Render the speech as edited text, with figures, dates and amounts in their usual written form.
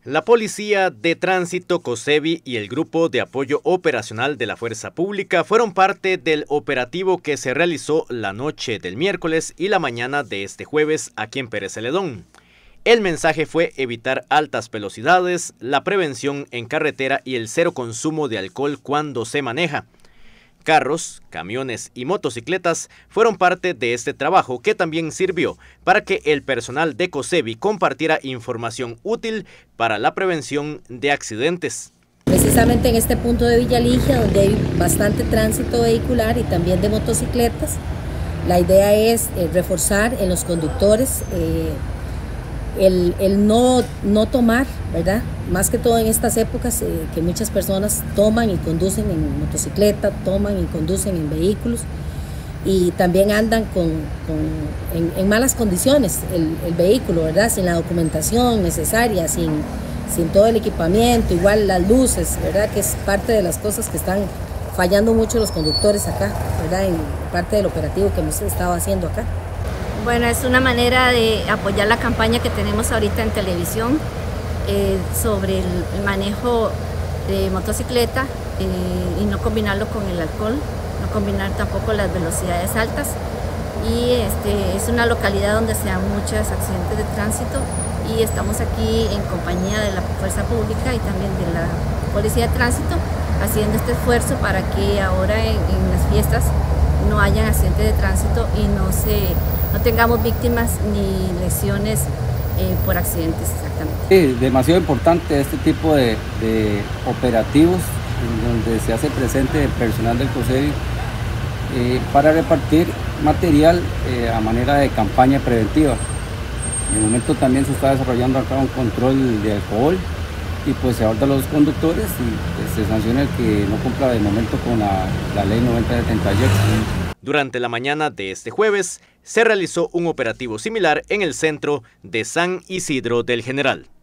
La Policía de Tránsito COSEBI y el Grupo de Apoyo Operacional de la Fuerza Pública fueron parte del operativo que se realizó la noche del miércoles y la mañana de este jueves aquí en Pérez Celedón. El mensaje fue evitar altas velocidades, la prevención en carretera y el cero consumo de alcohol cuando se maneja. Carros, camiones y motocicletas fueron parte de este trabajo que también sirvió para que el personal de COSEBI compartiera información útil para la prevención de accidentes. Precisamente en este punto de Villa Ligia, donde hay bastante tránsito vehicular y también de motocicletas, la idea es reforzar en los conductores el no tomar, ¿verdad? Más que todo en estas épocas que muchas personas toman y conducen en motocicleta, toman y conducen en vehículos y también andan en malas condiciones el vehículo, ¿verdad? Sin la documentación necesaria, sin todo el equipamiento, igual las luces, ¿verdad? Que es parte de las cosas que están fallando mucho los conductores acá, ¿verdad? En parte del operativo que hemos estado haciendo acá. Bueno, es una manera de apoyar la campaña que tenemos ahorita en televisión sobre el manejo de motocicleta y no combinarlo con el alcohol, no combinar tampoco las velocidades altas. Y es una localidad donde se dan muchos accidentes de tránsito y estamos aquí en compañía de la Fuerza Pública y también de la Policía de Tránsito haciendo este esfuerzo para que ahora en las fiestas no hayan accidentes de tránsito y no tengamos víctimas ni lesiones por accidentes exactamente. Sí, demasiado importante este tipo de operativos en donde se hace presente el personal del COSEBI para repartir material a manera de campaña preventiva. En el momento también se está desarrollando acá un control de alcohol y pues se aborda a los conductores y se sanciona el que no cumpla de momento con la ley 9078. Durante la mañana de este jueves se realizó un operativo similar en el centro de San Isidro del General.